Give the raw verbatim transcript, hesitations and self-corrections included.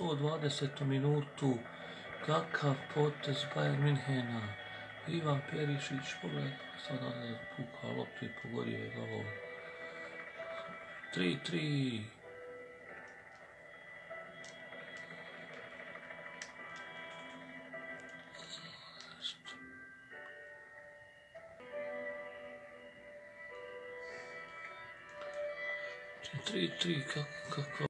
sto dvadesetu minutu. Kakav potez Bayern Minhena. Ivan Perišić, pogledaj, sada je pukao loptu i pogodio je gol. tri tri. tri tri, kako, kako...